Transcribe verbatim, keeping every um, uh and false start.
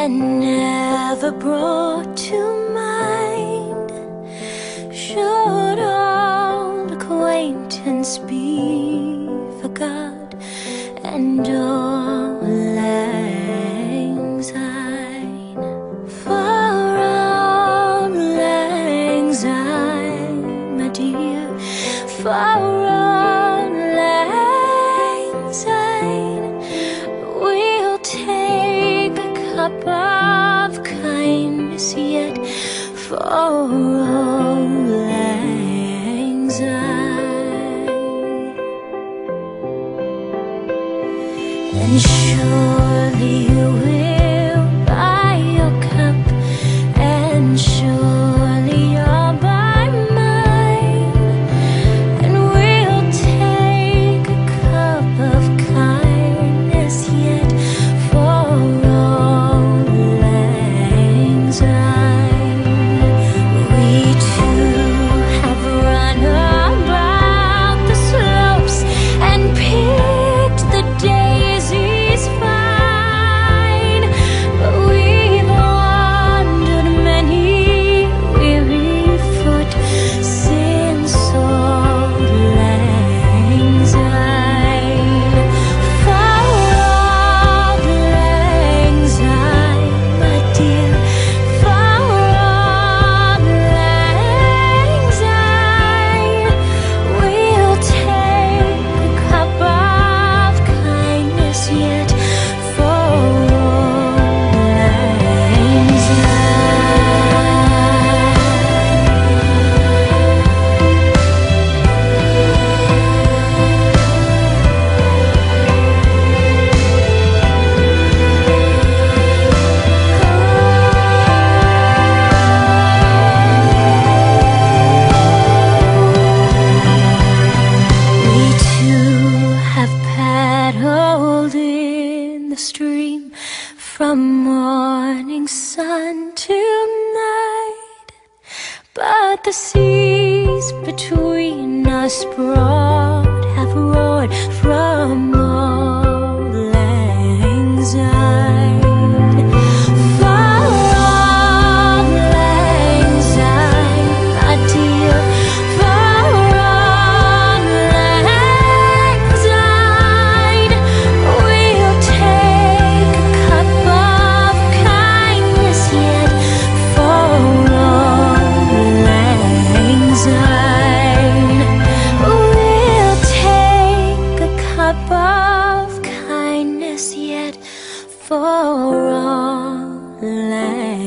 and never brought to mind. Should old acquaintance be forgot, and all lang syne? For auld lang syne, my dear, for auld lang syne, we'll take a cup of kindness yet for auld lang syne. And surely you will buy your cup, and surely you'll buy mine, and we'll take a cup of kindness yet for auld lang syne. We two have run about the slopes and picked the daisies fine, but we've wandered many weary foot since auld lang syne. For auld lang syne, my dear, for auld lang syne, we'll take a cup of kindness yet for auld lang We two have paddled in the stream from morning sun to night, but the seas between us broad have roared from auld lang syne. For auld lang syne, my dear, for auld lang syne, we'll take a cup of kindness yet for auld lang syne. We'll take a cup of kindness yet for auld lang syne.